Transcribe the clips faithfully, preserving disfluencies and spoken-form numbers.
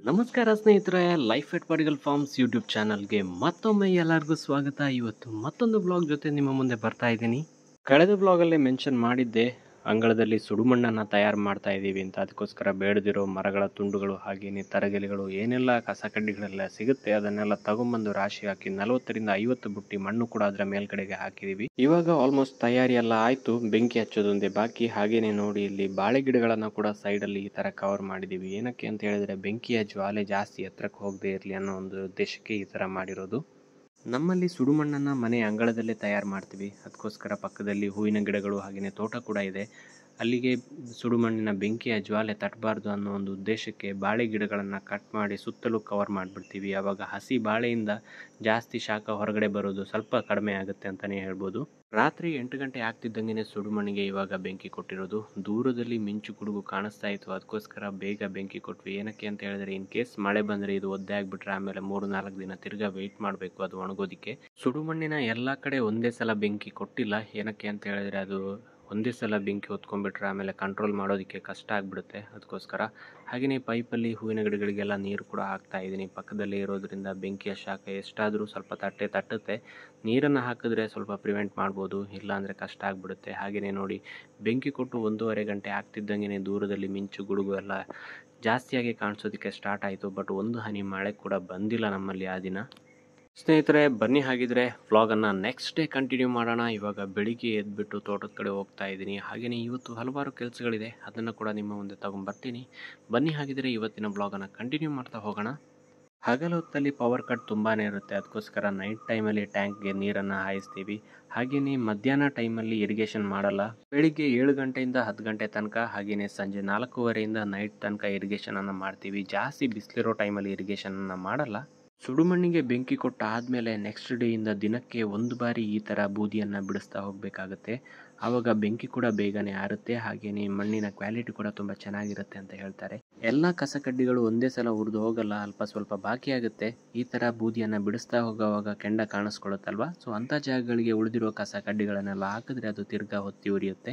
ನಮಸ್ಕಾರ ಸ್ನೇಹಿತರೆ, life at Parigal farms YouTube ಚಾನಲ್ಗೆ ಮತ್ತೊಮ್ಮೆ ಎಲ್ಲರಿಗೂ ಸ್ವಾಗತ. ಇವತ್ತು ಮತ್ತೊಂದು ಬ್ಲಾಗ್ ಜೊತೆ ನಿಮ್ಮ ಮುಂದೆ ಬರ್ತಾ ಇದ್ದೀನಿ. ಕಳೆದ ಬ್ಲಾಗಲ್ಲೇ ಮೆನ್ಷನ್ ಮಾಡಿದ್ದೆ ಅಂಗಳದಲ್ಲಿ ಸುಡುಮಣ್ಣನ್ನು ತಯಾರು ಮಾಡ್ತಾ ಇದ್ದೀವಿ ಅಂತ. ಅದಕ್ಕೋಸ್ಕರ ಬೇಡದಿರೋ ಮರಗಳ ತುಂಡುಗಳು ಹಾಗೆಯೇ ತರಗೆಲೆಗಳು ಏನೆಲ್ಲ ಕಸ ಕಡ್ಡಿಗಳೆಲ್ಲ ಸಿಗುತ್ತೆ ಅದನ್ನೆಲ್ಲ ತಗೊಂಬಂದು ರಾಶಿ ಹಾಕಿ ನಲವತ್ತರಿಂದ ಐವತ್ತು ಬುಟ್ಟಿ ಮಣ್ಣು ಕೂಡ ಅದರ ಮೇಲ್ಗಡೆಗೆ ಹಾಕಿದೀವಿ. ಇವಾಗ ಆಲ್ಮೋಸ್ಟ್ ತಯಾರಿ ಎಲ್ಲ ಆಯ್ತು, ಬೆಂಕಿ ಹಚ್ಚೋದೊಂದೇ ಬಾಕಿ. ಹಾಗೇನೆ ನೋಡಿ, ಇಲ್ಲಿ ಬಾಳೆ ಗಿಡಗಳನ್ನ ಕೂಡ ಸೈಡಲ್ಲಿ ಈ ತರ ಕವರ್ ಮಾಡಿದೀವಿ. ಏನಕ್ಕೆ ಅಂತ ಹೇಳಿದ್ರೆ ಬೆಂಕಿಯ ಜ್ವಾಲೆ ಜಾಸ್ತಿ ಎತ್ತರಕ್ಕೆ ಹೋಗದೆ ಇರಲಿ ಅನ್ನೋ ಒಂದು ಉದ್ದೇಶಕ್ಕೆ ಈ ತರ ಮಾಡಿರೋದು. ನಮ್ಮಲ್ಲಿ ಸುಡುಮಣ್ಣನ್ನು ಮನೆ ಅಂಗಳದಲ್ಲೇ ತಯಾರು ಮಾಡ್ತೀವಿ. ಅದಕ್ಕೋಸ್ಕರ ಪಕ್ಕದಲ್ಲಿ ಹೂವಿನ ಗಿಡಗಳು ಹಾಗೆಯೇ ತೋಟ ಕೂಡ ಇದೆ. ಅಲ್ಲಿಗೆ ಸುಡುಮಣ್ಣಿನ ಬೆಂಕಿಯ ಜ್ವಾಲೆ ತಟ್ಟಬಾರ್ದು ಅನ್ನೋ ಒಂದು ಉದ್ದೇಶಕ್ಕೆ ಬಾಳೆ ಗಿಡಗಳನ್ನು ಕಟ್ ಮಾಡಿ ಸುತ್ತಲೂ ಕವರ್ ಮಾಡಿಬಿಡ್ತೀವಿ. ಆವಾಗ ಹಸಿ ಬಾಳೆಯಿಂದ ಜಾಸ್ತಿ ಶಾಖ ಹೊರಗಡೆ ಬರೋದು ಸ್ವಲ್ಪ ಕಡಿಮೆ ಆಗುತ್ತೆ ಅಂತಲೇ ಹೇಳ್ಬೋದು. ರಾತ್ರಿ ಎಂಟು ಗಂಟೆ ಆಗ್ತಿದ್ದಂಗೆ ಸುಡುಮಣ್ಣಿಗೆ ಇವಾಗ ಬೆಂಕಿ ಕೊಟ್ಟಿರೋದು. ದೂರದಲ್ಲಿ ಮಿಂಚು ಗುಡುಗು ಕಾಣಿಸ್ತಾ ಇತ್ತು, ಅದಕ್ಕೋಸ್ಕರ ಬೇಗ ಬೆಂಕಿ ಕೊಟ್ವಿ. ಏನಕ್ಕೆ ಅಂತ ಹೇಳಿದ್ರೆ ಇನ್ ಕೇಸ್ ಮಳೆ ಬಂದರೆ ಇದು ಒದ್ದೆ ಆಗಿಬಿಟ್ರೆ ಆಮೇಲೆ ಮೂರು ನಾಲ್ಕು ದಿನ ತಿರ್ಗಾ ವೆಯ್ಟ್ ಮಾಡಬೇಕು ಅದು ಒಣಗೋದಿಕ್ಕೆ. ಸುಡುಮಣ್ಣಿನ ಎಲ್ಲ ಕಡೆ ಒಂದೇ ಸಲ ಬೆಂಕಿ ಕೊಟ್ಟಿಲ್ಲ. ಏನಕ್ಕೆ ಅಂತ ಹೇಳಿದ್ರೆ ಅದು ಒಂದೇ ಸಲ ಬೆಂಕಿ ಹೊತ್ಕೊಂಡ್ಬಿಟ್ರೆ ಆಮೇಲೆ ಕಂಟ್ರೋಲ್ ಮಾಡೋದಕ್ಕೆ ಕಷ್ಟ ಆಗಿಬಿಡುತ್ತೆ. ಅದಕ್ಕೋಸ್ಕರ ಹಾಗೆಯೇ ಪೈಪಲ್ಲಿ ಹೂವಿನ ಗಿಡಗಳಿಗೆಲ್ಲ ನೀರು ಕೂಡ ಹಾಕ್ತಾ ಇದ್ದೀನಿ. ಪಕ್ಕದಲ್ಲೇ ಇರೋದ್ರಿಂದ ಬೆಂಕಿಯ ಶಾಖ ಎಷ್ಟಾದರೂ ಸ್ವಲ್ಪ ತಟ್ಟೆ ತಟ್ಟುತ್ತೆ. ನೀರನ್ನು ಹಾಕಿದ್ರೆ ಸ್ವಲ್ಪ ಪ್ರಿವೆಂಟ್ ಮಾಡ್ಬೋದು, ಇಲ್ಲಾಂದರೆ ಕಷ್ಟ ಆಗಿಬಿಡುತ್ತೆ. ಹಾಗೆಯೇ ನೋಡಿ, ಬೆಂಕಿ ಕೊಟ್ಟು ಒಂದೂವರೆ ಗಂಟೆ ಆಗ್ತಿದ್ದಂಗೆ ದೂರದಲ್ಲಿ ಮಿಂಚು ಗುಡುಗು ಎಲ್ಲ ಜಾಸ್ತಿಯಾಗಿ ಕಾಣಿಸೋದಕ್ಕೆ ಸ್ಟಾರ್ಟ್ ಆಯಿತು. ಬಟ್ ಒಂದು ಹನಿ ಮಳೆ ಕೂಡ ಬಂದಿಲ್ಲ ನಮ್ಮಲ್ಲಿ ಆ ದಿನ. ಸ್ನೇಹಿತರೆ, ಬನ್ನಿ ಹಾಗಿದ್ರೆ ವ್ಲಾಗನ್ನು ನೆಕ್ಸ್ಟ್ ಡೇ ಕಂಟಿನ್ಯೂ ಮಾಡೋಣ. ಇವಾಗ ಬೆಳಿಗ್ಗೆ ಎದ್ಬಿಟ್ಟು ತೋಟದ ಕಡೆ ಹೋಗ್ತಾ ಇದ್ದೀನಿ. ಹಾಗೆಯೇ ಇವತ್ತು ಹಲವಾರು ಕೆಲಸಗಳಿದೆ, ಅದನ್ನು ಕೂಡ ನಿಮ್ಮ ಮುಂದೆ ತಗೊಂಡ್ಬರ್ತೀನಿ. ಬನ್ನಿ ಹಾಗಿದ್ರೆ ಇವತ್ತಿನ ಬ್ಲಾಗನ್ನು ಕಂಟಿನ್ಯೂ ಮಾಡ್ತಾ ಹೋಗೋಣ. ಹಗಲ ಹೊತ್ತಲ್ಲಿ ಪವರ್ ಕಟ್ ತುಂಬಾ ಇರುತ್ತೆ, ಅದಕ್ಕೋಸ್ಕರ ನೈಟ್ ಟೈಮಲ್ಲಿ ಟ್ಯಾಂಕ್ಗೆ ನೀರನ್ನು ಹಾಯಿಸ್ತೀವಿ. ಹಾಗೆಯೇ ಮಧ್ಯಾಹ್ನ ಟೈಮಲ್ಲಿ ಇರಿಗೇಷನ್ ಮಾಡಲ್ಲ. ಬೆಳಿಗ್ಗೆ ಏಳು ಗಂಟೆಯಿಂದ ಹತ್ತು ಗಂಟೆ ತನಕ ಹಾಗೆಯೇ ಸಂಜೆ ನಾಲ್ಕೂವರೆಯಿಂದ ನೈಟ್ ತನಕ ಇರಿಗೇಷನನ್ನು ಮಾಡ್ತೀವಿ. ಜಾಸ್ತಿ ಬಿಸಿಲಿರೋ ಟೈಮಲ್ಲಿ ಇರಿಗೇಷನನ್ನು ಮಾಡಲ್ಲ. ಸುಡುಮಣ್ಣಿಗೆ ಬೆಂಕಿ ಕೊಟ್ಟ ಆದಮೇಲೆ ನೆಕ್ಸ್ಟ್ ಡೇಯಿಂದ ದಿನಕ್ಕೆ ಒಂದು ಬಾರಿ ಈ ಥರ ಬೂದಿಯನ್ನು ಬಿಡಿಸ್ತಾ ಹೋಗಬೇಕಾಗುತ್ತೆ. ಆವಾಗ ಬೆಂಕಿ ಕೂಡ ಬೇಗನೆ ಆರುತ್ತೆ, ಹಾಗೆಯೇ ಮಣ್ಣಿನ ಕ್ವಾಲಿಟಿ ಕೂಡ ತುಂಬ ಚೆನ್ನಾಗಿರುತ್ತೆ ಅಂತ ಹೇಳ್ತಾರೆ. ಎಲ್ಲ ಕಸಕಡ್ಡಿಗಳು ಒಂದೇ ಸಲ ಉರಿದು ಹೋಗಲ್ಲ, ಅಲ್ಪ ಸ್ವಲ್ಪ ಬಾಕಿ ಆಗುತ್ತೆ. ಈ ಥರ ಬೂದಿಯನ್ನು ಬಿಡಿಸ್ತಾ ಹೋಗೋವಾಗ ಕೆಂಡ ಕಾಣಿಸ್ಕೊಳ್ಳುತ್ತಲ್ವ, ಸೊ ಅಂಥ ಜಾಗಗಳಿಗೆ ಉಳಿದಿರೋ ಕಸ ಕಡ್ಡಿಗಳನ್ನೆಲ್ಲ ಹಾಕಿದ್ರೆ ಅದು ತಿರ್ಗಾ ಹೊತ್ತಿ ಉರಿಯುತ್ತೆ.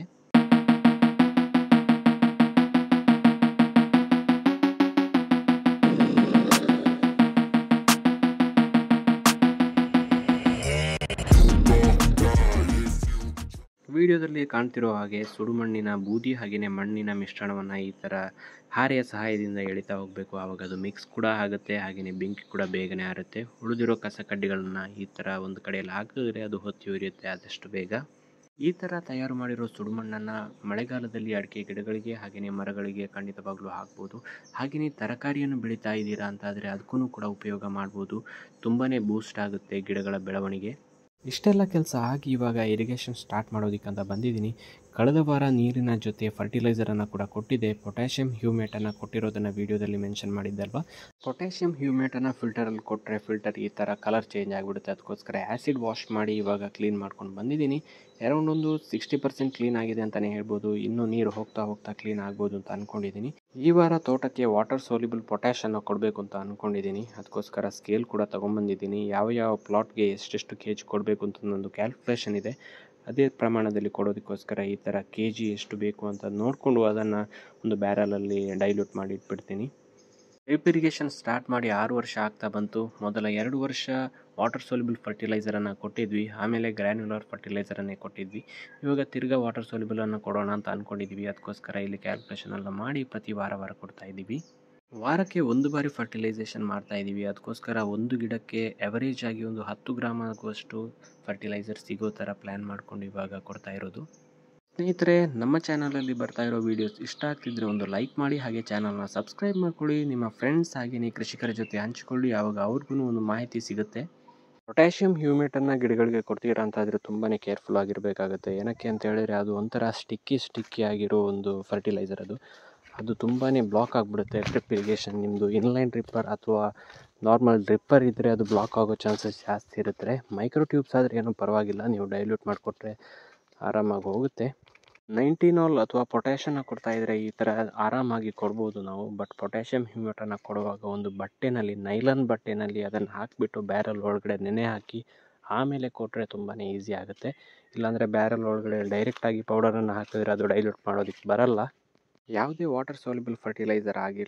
ವಿಡಿಯೋದಲ್ಲಿ ಕಾಣ್ತಿರೋ ಹಾಗೆ ಸುಡುಮಣ್ಣಿನ ಬೂದಿ ಹಾಗೆಯೇ ಮಣ್ಣಿನ ಮಿಶ್ರಣವನ್ನು ಈ ಥರ ಹಾರೆಯ ಸಹಾಯದಿಂದ ಎಳಿತಾ ಹೋಗಬೇಕು. ಆವಾಗ ಅದು ಮಿಕ್ಸ್ ಕೂಡ ಆಗುತ್ತೆ, ಹಾಗೆಯೇ ಬೆಂಕಿ ಕೂಡ ಬೇಗನೆ ಆರುತ್ತೆ. ಉಳಿದಿರೋ ಕಸ ಕಡ್ಡಿಗಳನ್ನ ಈ ಥರ ಒಂದು ಕಡೆಯಲ್ಲಿ ಹಾಕಿದ್ರೆ ಅದು ಹೊತ್ತಿ ಉರಿಯುತ್ತೆ ಆದಷ್ಟು ಬೇಗ. ಈ ಥರ ತಯಾರು ಮಾಡಿರೋ ಸುಡುಮಣ್ಣನ್ನು ಮಳೆಗಾಲದಲ್ಲಿ ಅಡಿಕೆ ಗಿಡಗಳಿಗೆ ಹಾಗೆಯೇ ಮರಗಳಿಗೆ ಖಂಡಿತವಾಗ್ಲೂ ಹಾಕ್ಬೋದು. ಹಾಗೆಯೇ ತರಕಾರಿಯನ್ನು ಬೆಳೀತಾ ಇದ್ದೀರಾ ಅಂತಾದರೆ ಅದಕ್ಕೂ ಕೂಡ ಉಪಯೋಗ ಮಾಡ್ಬೋದು. ತುಂಬಾ ಬೂಸ್ಟ್ ಆಗುತ್ತೆ ಗಿಡಗಳ ಬೆಳವಣಿಗೆ. ಇಷ್ಟೆಲ್ಲ ಕೆಲಸ ಆಗಿ ಇವಾಗ ಇರಿಗೇಷನ್ ಸ್ಟಾರ್ಟ್ ಮಾಡೋದಕ್ಕಂತ ಬಂದಿದ್ದೀನಿ. ಕಳೆದ ವಾರ ನೀರಿನ ಜೊತೆ ಫರ್ಟಿಲೈಸರನ್ನು ಕೂಡ ಕೊಟ್ಟಿದ್ದೆ. ಪೊಟ್ಯಾಷಿಯಂ ಹ್ಯೂಮೇಟನ್ನು ಕೊಟ್ಟಿರೋದನ್ನು ವೀಡಿಯೋದಲ್ಲಿ ಮೆನ್ಷನ್ ಮಾಡಿದ್ದಲ್ವ. ಪೊಟ್ಯಾಷಿಯಂ ಹ್ಯೂಮೇಟನ್ನು ಫಿಲ್ಟರಲ್ಲಿ ಕೊಟ್ಟರೆ ಫಿಲ್ಟರ್ ಈ ಥರ ಕಲರ್ ಚೇಂಜ್ ಆಗಿಬಿಡುತ್ತೆ. ಅದಕ್ಕೋಸ್ಕರ ಆ್ಯಸಿಡ್ ವಾಶ್ ಮಾಡಿ ಇವಾಗ ಕ್ಲೀನ್ ಮಾಡ್ಕೊಂಡು ಬಂದಿದ್ದೀನಿ. ಅರೌಂಡ್ ಒಂದು ಸಿಕ್ಸ್ಟಿ ಪರ್ಸೆಂಟ್ ಕ್ಲೀನ್ ಆಗಿದೆ ಅಂತಲೇ ಹೇಳ್ಬೋದು. ಇನ್ನೂ ನೀರು ಹೋಗ್ತಾ ಹೋಗ್ತಾ ಕ್ಲೀನ್ ಆಗ್ಬೋದು ಅಂತ ಅಂದ್ಕೊಂಡಿದ್ದೀನಿ. ಈ ವಾರ ತೋಟಕ್ಕೆ ವಾಟರ್ ಸೋಲ್ಯುಬಲ್ ಪೊಟ್ಯಾಷನ್ನು ಕೊಡಬೇಕು ಅಂತ ಅಂದ್ಕೊಂಡಿದ್ದೀನಿ. ಅದಕ್ಕೋಸ್ಕರ ಸ್ಕೇಲ್ ಕೂಡ ತೊಗೊಂಬಂದಿದ್ದೀನಿ. ಯಾವ ಯಾವ ಪ್ಲಾಟ್ಗೆ ಎಷ್ಟೆಷ್ಟು ಕೆ ಜಿ ಕೊಡಬೇಕು ಅಂತ ಒಂದು ಕ್ಯಾಲ್ಕುಲೇಷನ್ ಇದೆ. ಅದೇ ಪ್ರಮಾಣದಲ್ಲಿ ಕೊಡೋದಕ್ಕೋಸ್ಕರ ಈ ಥರ ಕೆ ಜಿ ಎಷ್ಟು ಬೇಕು ಅಂತ ನೋಡಿಕೊಂಡು ಅದನ್ನು ಒಂದು ಬ್ಯಾರಲಲ್ಲಿ ಡೈಲ್ಯೂಟ್ ಮಾಡಿ ಇಟ್ಬಿಡ್ತೀನಿ. ಡ್ರಿಪ್ ಇರಿಗೇಷನ್ ಸ್ಟಾರ್ಟ್ ಮಾಡಿ ಆರು ವರ್ಷ ಆಗ್ತಾ ಬಂತು. ಮೊದಲ ಎರಡು ವರ್ಷ ವಾಟರ್ ಸೋಲ್ಯುಬಲ್ ಫರ್ಟಿಲೈಸರನ್ನು ಕೊಟ್ಟಿದ್ವಿ, ಆಮೇಲೆ ಗ್ರ್ಯಾನ್ಯುಲರ್ ಫರ್ಟಿಲೈಸರನ್ನೇ ಕೊಟ್ಟಿದ್ವಿ. ಇವಾಗ ತಿರ್ಗಾ ವಾಟರ್ ಸೋಲ್ಯುಬಲನ್ನು ಕೊಡೋಣ ಅಂತ ಅಂದ್ಕೊಂಡಿದ್ವಿ. ಅದಕ್ಕೋಸ್ಕರ ಇಲ್ಲಿ ಕ್ಯಾಲ್ಕುಲೇಷನ್ ಎಲ್ಲ ಮಾಡಿ ಪ್ರತಿ ವಾರ ವಾರ ಕೊಡ್ತಾ ಇದ್ದೀವಿ. ವಾರಕ್ಕೆ ಒಂದು ಬಾರಿ ಫರ್ಟಿಲೈಸೇಷನ್ ಮಾಡ್ತಾ ಇದ್ದೀವಿ. ಅದಕ್ಕೋಸ್ಕರ ಒಂದು ಗಿಡಕ್ಕೆ ಎವರೇಜ್ ಆಗಿ ಒಂದು ಹತ್ತು ಗ್ರಾಮ್ ಆಗುವಷ್ಟು ಫರ್ಟಿಲೈಸರ್ ಸಿಗೋ ಥರ ಪ್ಲ್ಯಾನ್ ಮಾಡ್ಕೊಂಡು ಇವಾಗ ಕೊಡ್ತಾ ಇರೋದು. ಸ್ನೇಹಿತರೆ, ನಮ್ಮ ಚಾನಲಲ್ಲಿ ಬರ್ತಾ ಇರೋ ವೀಡಿಯೋಸ್ ಇಷ್ಟ ಆಗ್ತಿದ್ರೆ ಒಂದು ಲೈಕ್ ಮಾಡಿ, ಹಾಗೆ ಚಾನಲ್ನ ಸಬ್ಸ್ಕ್ರೈಬ್ ಮಾಡ್ಕೊಳ್ಳಿ. ನಿಮ್ಮ ಫ್ರೆಂಡ್ಸ್ ಹಾಗೆಯೇ ಕೃಷಿಕರ ಜೊತೆ ಹಂಚಿಕೊಳ್ಳಿ, ಆವಾಗ ಅವ್ರಿಗೂ ಒಂದು ಮಾಹಿತಿ ಸಿಗುತ್ತೆ. ಪೊಟ್ಯಾಷಿಯಂ ಹ್ಯೂಮೇಟನ್ನು ಗಿಡಗಳಿಗೆ ಕೊಡ್ತೀರಾ ಅಂತಾದರೆ ತುಂಬಾ ಕೇರ್ಫುಲ್ ಆಗಿರಬೇಕಾಗುತ್ತೆ. ಏನಕ್ಕೆ ಅಂತ ಹೇಳಿದ್ರೆ ಅದು ಒಂಥರ ಸ್ಟಿಕ್ಕಿ ಸ್ಟಿಕ್ಕಿ ಆಗಿರೋ ಒಂದು ಫರ್ಟಿಲೈಸರ್. ಅದು ಅದು ತುಂಬಾ ಬ್ಲಾಕ್ ಆಗಿಬಿಡುತ್ತೆ. ಡ್ರಿಪ್ ಇರಿಗೇಷನ್ ನಿಮ್ಮದು ಇನ್ಲೈನ್ ಡ್ರಿಪ್ಪರ್ ಅಥವಾ ನಾರ್ಮಲ್ ಡ್ರಿಪ್ಪರ್ ಇದ್ದರೆ ಅದು ಬ್ಲಾಕ್ ಆಗೋ ಚಾನ್ಸಸ್ ಜಾಸ್ತಿ ಇರುತ್ತೆ. ಮೈಕ್ರೋ ಟ್ಯೂಬ್ಸ್ ಆದರೆ ಏನೂ ಪರವಾಗಿಲ್ಲ, ನೀವು ಡೈಲ್ಯೂಟ್ ಮಾಡಿಕೊಟ್ರೆ ಆರಾಮಾಗಿ ಹೋಗುತ್ತೆ. ನೈಂಟಿನಾಲ್ ಅಥವಾ ಪೊಟ್ಯಾಷನ್ನು ಕೊಡ್ತಾಯಿದ್ರೆ ಈ ಥರ ಆರಾಮಾಗಿ ಕೊಡ್ಬೋದು ನಾವು. ಬಟ್ ಪೊಟ್ಯಾಷಿಯಂ ಹ್ಯೂಮೇಟನ್ನು ಕೊಡುವಾಗ ಒಂದು ಬಟ್ಟೆನಲ್ಲಿ, ನೈಲನ್ ಬಟ್ಟೆನಲ್ಲಿ ಅದನ್ನು ಹಾಕಿಬಿಟ್ಟು ಬ್ಯಾರಲ್ ಒಳಗಡೆ ನೆನೆ ಹಾಕಿ ಆಮೇಲೆ ಕೊಟ್ಟರೆ ತುಂಬಾ ಈಸಿ ಆಗುತ್ತೆ. ಇಲ್ಲಾಂದರೆ ಬ್ಯಾರಲ್ ಒಳಗಡೆ ಡೈರೆಕ್ಟಾಗಿ ಪೌಡರನ್ನು ಹಾಕಿದ್ರೆ ಅದು ಡೈಲ್ಯೂಟ್ ಮಾಡೋದಕ್ಕೆ ಬರಲ್ಲ. ಯಾವುದೇ ವಾಟರ್ ಸೋಲ್ಯುಬಲ್ ಫರ್ಟಿಲೈಸರ್ ಆಗಿರಲಿ,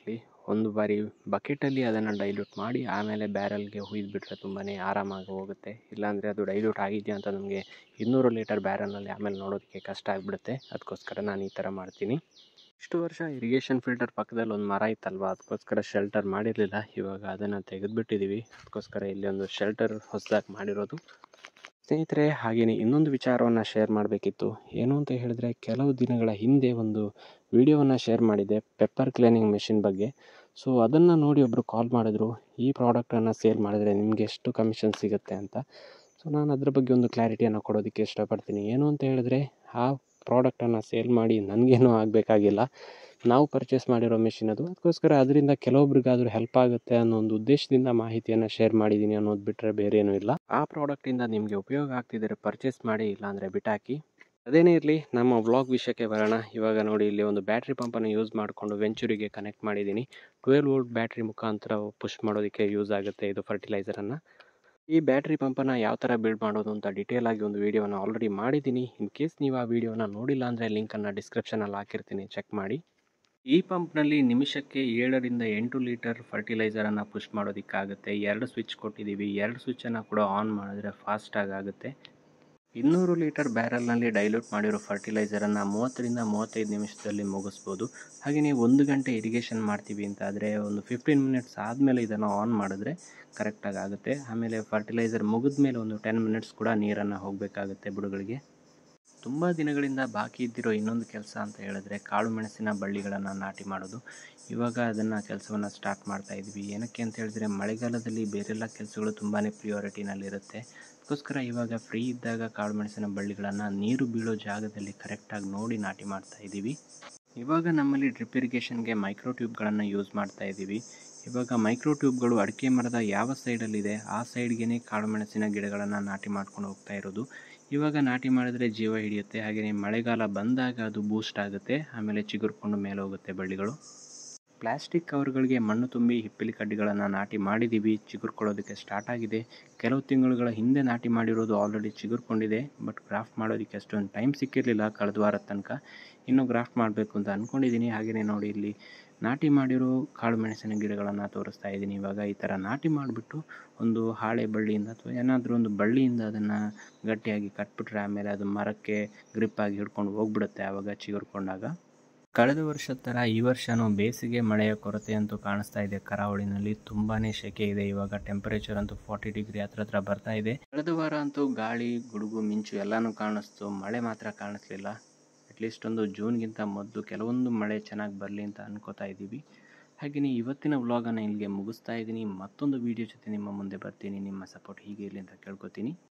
ಒಂದು ಬಾರಿ ಬಕೆಟಲ್ಲಿ ಅದನ್ನು ಡೈಲ್ಯೂಟ್ ಮಾಡಿ ಆಮೇಲೆ ಬ್ಯಾರಲ್ಗೆ ಹುಯ್ದುಬಿಟ್ರೆ ತುಂಬಾ ಆರಾಮಾಗಿ ಹೋಗುತ್ತೆ. ಇಲ್ಲಾಂದರೆ ಅದು ಡೈಲ್ಯೂಟ್ ಆಗಿದೆಯಾ ಅಂತ ನಮಗೆ ಇನ್ನೂರು ಲೀಟರ್ ಬ್ಯಾರಲ್ನಲ್ಲಿ ಆಮೇಲೆ ನೋಡೋದಕ್ಕೆ ಕಷ್ಟ ಆಗಿಬಿಡುತ್ತೆ. ಅದಕ್ಕೋಸ್ಕರ ನಾನು ಈ ಥರ ಮಾಡ್ತೀನಿ. ಇಷ್ಟು ವರ್ಷ ಇರಿಗೇಷನ್ ಫಿಲ್ಟರ್ ಪಕ್ಕದಲ್ಲಿ ಒಂದು ಮರ ಇತ್ತಲ್ವ, ಅದಕ್ಕೋಸ್ಕರ ಶೆಲ್ಟರ್ ಮಾಡಿರಲಿಲ್ಲ. ಇವಾಗ ಅದನ್ನು ತೆಗೆದುಬಿಟ್ಟಿದ್ದೀವಿ. ಅದಕ್ಕೋಸ್ಕರ ಇಲ್ಲಿ ಒಂದು ಶೆಲ್ಟರ್ ಹೊಸದಾಗಿ ಮಾಡಿರೋದು. ಸ್ನೇಹಿತರೆ, ಹಾಗೆಯೇ ಇನ್ನೊಂದು ವಿಚಾರವನ್ನು ಶೇರ್ ಮಾಡಬೇಕಿತ್ತು. ಏನು ಅಂತ ಹೇಳಿದ್ರೆ, ಕೆಲವು ದಿನಗಳ ಹಿಂದೆ ಒಂದು ವಿಡಿಯೋವನ್ನು ಶೇರ್ ಮಾಡಿದ್ದೆ ಪೆಪ್ಪರ್ ಕ್ಲೀನಿಂಗ್ ಮೆಷಿನ್ ಬಗ್ಗೆ. ಸೊ ಅದನ್ನು ನೋಡಿ ಒಬ್ಬರು ಕಾಲ್ ಮಾಡಿದ್ರು, ಈ ಪ್ರಾಡಕ್ಟನ್ನು ಸೇಲ್ ಮಾಡಿದ್ರೆ ನಿಮಗೆ ಎಷ್ಟು ಕಮಿಷನ್ ಸಿಗುತ್ತೆ ಅಂತ. ಸೊ ನಾನು ಅದ್ರ ಬಗ್ಗೆ ಒಂದು ಕ್ಲಾರಿಟಿಯನ್ನು ಕೊಡೋದಕ್ಕೆ ಇಷ್ಟಪಡ್ತೀನಿ. ಏನು ಅಂತ ಹೇಳಿದ್ರೆ, ಆ ಪ್ರಾಡಕ್ಟನ್ನು ಸೇಲ್ ಮಾಡಿ ನನಗೇನೂ ಆಗಬೇಕಾಗಿಲ್ಲ. ನಾವು ಪರ್ಚೇಸ್ ಮಾಡಿರೋ ಮೆಷಿನ್ ಅದು. ಅದಕ್ಕೋಸ್ಕರ ಅದರಿಂದ ಕೆಲವೊಬ್ರಿಗಾದರೂ ಹೆಲ್ಪ್ ಆಗುತ್ತೆ ಅನ್ನೋ ಒಂದು ಉದ್ದೇಶದಿಂದ ಮಾಹಿತಿಯನ್ನು ಶೇರ್ ಮಾಡಿದ್ದೀನಿ ಅನ್ನೋದು ಬಿಟ್ಟರೆ ಬೇರೆ ಏನೂ ಇಲ್ಲ. ಆ ಪ್ರಾಡಕ್ಟಿಂದ ನಿಮಗೆ ಉಪಯೋಗ ಆಗ್ತಿದ್ದರೆ ಪರ್ಚೇಸ್ ಮಾಡಿ, ಇಲ್ಲಾಂದರೆ ಬಿಟ್ಟಾಕಿ. ಅದೇನೇ ಇರಲಿ, ನಮ್ಮ ವ್ಲಾಗ್ ವಿಷಯಕ್ಕೆ ಬರೋಣ. ಇವಾಗ ನೋಡಿ, ಇಲ್ಲಿ ಒಂದು ಬ್ಯಾಟ್ರಿ ಪಂಪನ್ನು ಯೂಸ್ ಮಾಡಿಕೊಂಡು ವೆಂಚೂರಿಗೆ ಕನೆಕ್ಟ್ ಮಾಡಿದ್ದೀನಿ. ಟ್ವೆಲ್ವ್ ವೋಲ್ಟ್ ಬ್ಯಾಟ್ರಿ ಮುಖಾಂತರ ಪುಷ್ ಮಾಡೋದಕ್ಕೆ ಯೂಸ್ ಆಗುತ್ತೆ ಇದು ಫರ್ಟಿಲೈಸರನ್ನು. ಈ ಬ್ಯಾಟ್ರಿ ಪಂಪನ್ನು ಯಾವ ಥರ ಬಿಲ್ಡ್ ಮಾಡೋದು ಅಂತ ಡೀಟೇಲ್ ಆಗಿ ಒಂದು ವೀಡಿಯೋನ ಆಲ್ರೆಡಿ ಮಾಡಿದ್ದೀನಿ. ಇನ್ ಕೇಸ್ ನೀವು ಆ ವಿಡಿಯೋನ ನೋಡಿಲ್ಲ ಅಂದರೆ ಲಿಂಕನ್ನು ಡಿಸ್ಕ್ರಿಪ್ಷನಲ್ಲಿ ಹಾಕಿರ್ತೀನಿ, ಚೆಕ್ ಮಾಡಿ. ಈ ಪಂಪ್ನಲ್ಲಿ ನಿಮಿಷಕ್ಕೆ ಏಳರಿಂದ ಎಂಟು ಲೀಟರ್ ಫರ್ಟಿಲೈಸರನ್ನು ಪುಷ್ ಮಾಡೋದಕ್ಕಾಗುತ್ತೆ. ಎರಡು ಸ್ವಿಚ್ ಕೊಟ್ಟಿದ್ದೀವಿ. ಎರಡು ಸ್ವಿಚ್ಚನ್ನು ಕೂಡ ಆನ್ ಮಾಡಿದ್ರೆ ಫಾಸ್ಟಾಗಿ ಆಗುತ್ತೆ. ಇನ್ನೂರು ಲೀಟರ್ ಬ್ಯಾರಲ್ನಲ್ಲಿ ಡೈಲ್ಯೂಟ್ ಮಾಡಿರೋ ಫರ್ಟಿಲೈಸರನ್ನು ಮೂವತ್ತರಿಂದ ಮೂವತ್ತೈದು ನಿಮಿಷದಲ್ಲಿ ಮುಗಿಸ್ಬೋದು. ಹಾಗೆಯೇ ಒಂದು ಗಂಟೆ ಇರಿಗೇಷನ್ ಮಾಡ್ತೀವಿ ಅಂತ ಆದರೆ ಒಂದು ಫಿಫ್ಟೀನ್ ಮಿನಿಟ್ಸ್ ಆದಮೇಲೆ ಇದನ್ನು ಆನ್ ಮಾಡಿದ್ರೆ ಕರೆಕ್ಟಾಗಿ ಆಗುತ್ತೆ. ಆಮೇಲೆ ಫರ್ಟಿಲೈಸರ್ ಮುಗಿದ ಮೇಲೆ ಒಂದು ಟೆನ್ ಮಿನಿಟ್ಸ್ ಕೂಡ ನೀರನ್ನು ಹೋಗಬೇಕಾಗುತ್ತೆ ಬುಡಗಳಿಗೆ. ತುಂಬ ದಿನಗಳಿಂದ ಬಾಕಿ ಇದ್ದಿರೋ ಇನ್ನೊಂದು ಕೆಲಸ ಅಂತ ಹೇಳಿದ್ರೆ ಕಾಳು ಮೆಣಸಿನ ಬಳ್ಳಿಗಳನ್ನು ನಾಟಿ ಮಾಡೋದು. ಇವಾಗ ಅದನ್ನು ಕೆಲಸವನ್ನು ಸ್ಟಾರ್ಟ್ ಮಾಡ್ತಾ ಇದ್ವಿ. ಏನಕ್ಕೆ ಅಂತ ಹೇಳಿದ್ರೆ, ಮಳೆಗಾಲದಲ್ಲಿ ಬೇರೆಲ್ಲ ಕೆಲಸಗಳು ತುಂಬಾ ಪ್ರಿಯಾರಿಟಿನಲ್ಲಿರುತ್ತೆ. ಅದಕ್ಕೋಸ್ಕರ ಇವಾಗ ಫ್ರೀ ಇದ್ದಾಗ ಕಾಳು ಮೆಣಸಿನ ಬಳ್ಳಿಗಳನ್ನು ನೀರು ಬೀಳೋ ಜಾಗದಲ್ಲಿ ಕರೆಕ್ಟಾಗಿ ನೋಡಿ ನಾಟಿ ಮಾಡ್ತಾ ಇದ್ದೀವಿ. ಇವಾಗ ನಮ್ಮಲ್ಲಿ ಡ್ರಿಪ್ ಇರಿಗೇಷನ್ಗೆ ಮೈಕ್ರೋ ಟ್ಯೂಬ್ಗಳನ್ನು ಯೂಸ್ ಮಾಡ್ತಾ ಇದ್ದೀವಿ. ಇವಾಗ ಮೈಕ್ರೋ ಟ್ಯೂಬ್ಗಳು ಅಡಿಕೆ ಮರದ ಯಾವ ಸೈಡಲ್ಲಿದೆ ಆ ಸೈಡ್ಗೆ ಕಾಳು ಮೆಣಸಿನ ಗಿಡಗಳನ್ನು ನಾಟಿ ಮಾಡ್ಕೊಂಡು ಹೋಗ್ತಾ ಇರೋದು. ಇವಾಗ ನಾಟಿ ಮಾಡಿದ್ರೆ ಜೀವ ಹಿಡಿಯುತ್ತೆ. ಹಾಗೆಯೇ ಮಳೆಗಾಲ ಬಂದಾಗ ಅದು ಬೂಸ್ಟ್ ಆಗುತ್ತೆ, ಆಮೇಲೆ ಚಿಗುರ್ಕೊಂಡು ಮೇಲೆ ಹೋಗುತ್ತೆ ಬಳ್ಳಿಗಳು. ಪ್ಲಾಸ್ಟಿಕ್ ಕವರ್ಗಳಿಗೆ ಮಣ್ಣು ತುಂಬಿ ಹಿಪ್ಪಲಿ ಕಡ್ಡಿಗಳನ್ನು ನಾಟಿ ಮಾಡಿದ್ದೀವಿ. ಚಿಗುರ್ಕೊಳ್ಳೋದಕ್ಕೆ ಸ್ಟಾರ್ಟ್ ಆಗಿದೆ. ಕೆಲವು ತಿಂಗಳುಗಳ ಹಿಂದೆ ನಾಟಿ ಮಾಡಿರೋದು ಆಲ್ರೆಡಿ ಚಿಗುರ್ಕೊಂಡಿದೆ. ಬಟ್ ಗ್ರಾಫ್ಟ್ ಮಾಡೋದಕ್ಕೆ ಅಷ್ಟೊಂದು ಟೈಮ್ ಸಿಕ್ಕಿರಲಿಲ್ಲ ಕಳೆದ ವಾರದ ತನಕ. ಇನ್ನೂ ಗ್ರಾಫ್ಟ್ ಮಾಡಬೇಕು ಅಂತ ಅಂದ್ಕೊಂಡಿದ್ದೀನಿ. ಹಾಗೆಯೇ ನೋಡಿ, ಇಲ್ಲಿ ನಾಟಿ ಮಾಡಿರೋ ಕಾಳು ಮೆಣಸಿನ ಗಿಡಗಳನ್ನು ತೋರಿಸ್ತಾ ಇದ್ದೀನಿ. ಇವಾಗ ಈ ಥರ ನಾಟಿ ಮಾಡಿಬಿಟ್ಟು ಒಂದು ಹಾಳೆ ಬಳ್ಳಿಯಿಂದ ಅಥವಾ ಏನಾದರೂ ಒಂದು ಬಳ್ಳಿಯಿಂದ ಅದನ್ನು ಗಟ್ಟಿಯಾಗಿ ಕಟ್ಬಿಟ್ರೆ ಆಮೇಲೆ ಅದು ಮರಕ್ಕೆ ಗ್ರಿಪ್ಪಾಗಿ ಹಿಡ್ಕೊಂಡು ಹೋಗ್ಬಿಡುತ್ತೆ ಆವಾಗ ಚಿಗುರ್ಕೊಂಡಾಗ. ಕಳೆದ ವರ್ಷದ ಥರ ಈ ವರ್ಷವೂ ಬೇಸಿಗೆ ಮಳೆಯ ಕೊರತೆ ಅಂತೂ ಕಾಣಿಸ್ತಾ ಇದೆ. ಕರಾವಳಿನಲ್ಲಿ ತುಂಬಾ ಸೆಕೆ ಇದೆ. ಇವಾಗ ಟೆಂಪರೇಚರ್ ಅಂತೂ ಫಾರ್ಟಿ ಡಿಗ್ರಿ ಹತ್ರ ಹತ್ರ ಬರ್ತಾ ಇದೆ. ಕಳೆದ ವಾರ ಅಂತೂ ಗಾಳಿ, ಗುಡುಗು, ಮಿಂಚು ಎಲ್ಲನೂ ಕಾಣಿಸ್ತು. ಮಳೆ ಮಾತ್ರ ಕಾಣಿಸ್ಲಿಲ್ಲ. ಅಟ್ಲೀಸ್ಟ್ ಒಂದು ಜೂನ್ಗಿಂತ ಮೊದಲು ಕೆಲವೊಂದು ಮಳೆ ಚೆನ್ನಾಗಿ ಬರಲಿ ಅಂತ ಅನ್ಕೋತಾ ಇದ್ದೀವಿ. ಹಾಗೆಯೇ ಇವತ್ತಿನ ವ್ಲಾಗನ್ನು ಇಲ್ಲಿಗೆ ಮುಗಿಸ್ತಾ ಇದ್ದೀನಿ. ಮತ್ತೊಂದು ವೀಡಿಯೋ ಜೊತೆ ನಿಮ್ಮ ಮುಂದೆ ಬರ್ತೀನಿ. ನಿಮ್ಮ ಸಪೋರ್ಟ್ ಹೀಗೆ ಇರಲಿ ಅಂತ ಕೇಳ್ಕೊತೀನಿ.